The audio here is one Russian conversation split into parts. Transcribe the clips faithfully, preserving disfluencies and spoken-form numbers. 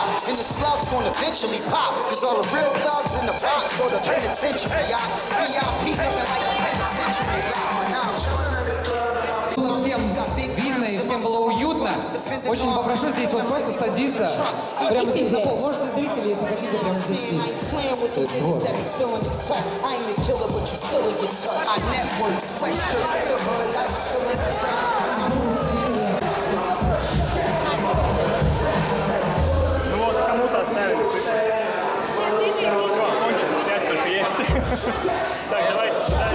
And the slouch gon' eventually pop. Cause all the real thugs in the box go to penitentiary. V I P looking like a penitentiary. Всем видно и всем было уютно. Очень попрошу здесь вот просто садиться. Прямо здесь за пол. Можете зрители, если хотите, прямо здесь сесть. То есть вот. Ну вот, кому-то оставили. Пять только есть. Так, давайте сюда.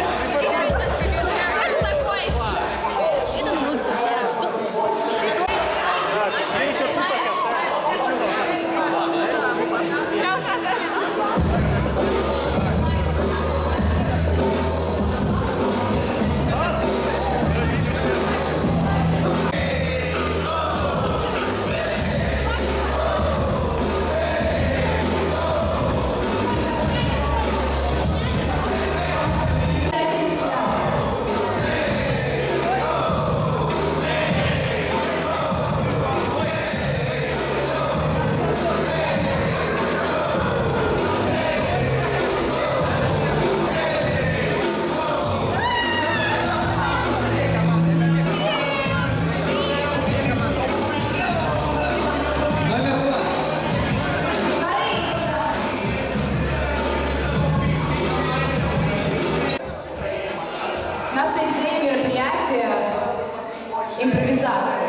Наша идея мероприятия – импровизация.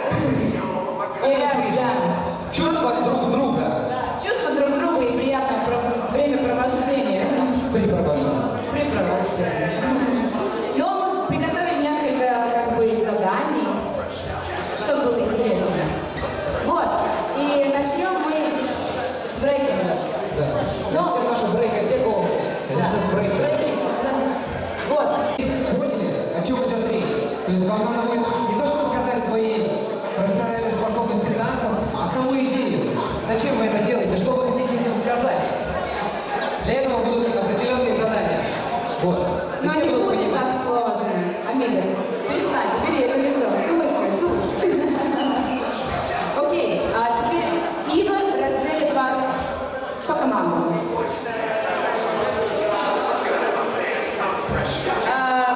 Чувствовать друг друга. Да, чувство друг друга и приятное времяпровождение. Припровождение. Припровождение. Но мы приготовили несколько как бы заданий, чтобы было интересно. Вот. И начнем мы с брейкинга. Да. Но... Теперь наша брейк-отсека. Да. Брейк. Вот. Поняли, о чем идет речь? То есть вам надо будет не то, чтобы показать свои профессиональные способности танцев, а саму идею. Зачем вы это делаете? Что вы хотите этим сказать? Для этого будут определенные задания. Вот. Но не будет